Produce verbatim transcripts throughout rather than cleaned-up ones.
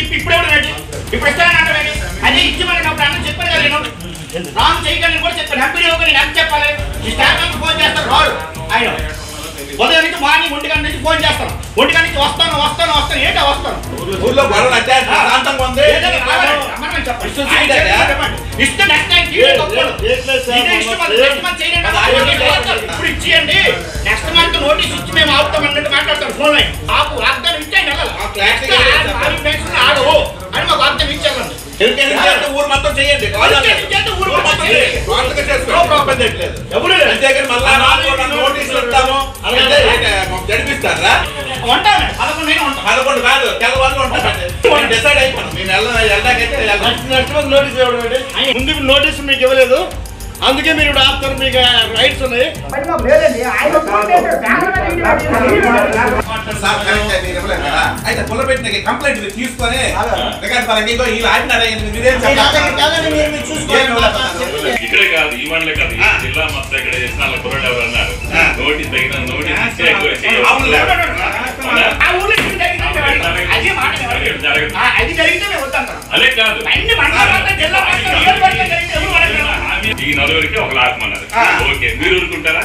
ఇప్పుడు ఎవరు రెడీ ఇప్పుడు ఇస్తానంటే అదే ఇచ్చి మనకి అప్పుడు అన్న చెప్పాను కదా నేను రాంగ్ చేయగలని కూడా చెప్పాను ఎంపీ నేను ఎంత చెప్పాలి ఈ స్టాఫ్ మెంబర్ ఫోన్ చేస్తారు రాడు ఆయన ఉదయం నుంచి మార్నింగ్ ఒంటి గంట నుంచి ఫోన్ చేస్తాను ఒంటి గంట నుంచి వస్తాను వస్తాను వస్తాను ఏంటో వస్తాను ఊర్లో గొడవలు అత్యంతంగా ఉంది ఇస్తే నెక్స్ట్ టైం ఇప్పుడు ఇచ్చేయండి నెక్స్ట్ మంత్ నోటీస్ ఇచ్చి మేము ఆపుతాం అన్నట్టు మాట్లాడతాం ఫోన్ లైన్ ఆపు వాగ్దానం ఇచ్చేయండి ఆడు అని మాకు వాగ్దానం ఇచ్చారండి ఊరు మొత్తం చేయండి ఎవరు అంతేగాని మళ్ళా నోటీసులు ఇస్తాము గడిపిస్తారా ఉంటాను పదకొండు నేను ఉంటాను పదకొండు కాదు తెల్లవాళ్ళు ఉంటాను డిసైడ్ అయిపోయాను మేము వెళ్ళడాకైతే నోటీస్ ఇవ్వడం ముందు నోటీస్ మీకు ఇవ్వలేదు అందుకే మీరు ఇప్పుడు ఆపుతారు మీకు రైట్స్ ఉన్నాయి అయితే పుల్ల పెట్టిన కంప్లైంట్ తీసుకొని వీళ్ళు ఆపినారా ఇక్కడే కాదు ఈ మండలే కాదు జిల్లా మొత్తం ఇక్కడ చేసిన కుర్రాడు ఎవరు అన్నారు నోటీస్ తగిన నోటీస్ అదే కాదు ఈ నలుగురికి ఒక లాభమన్నారు ఓకే మీరు ఊరుకుంటారా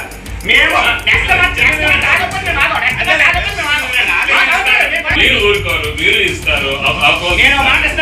మీరు ఊరుకోరు మీరు ఇస్తారు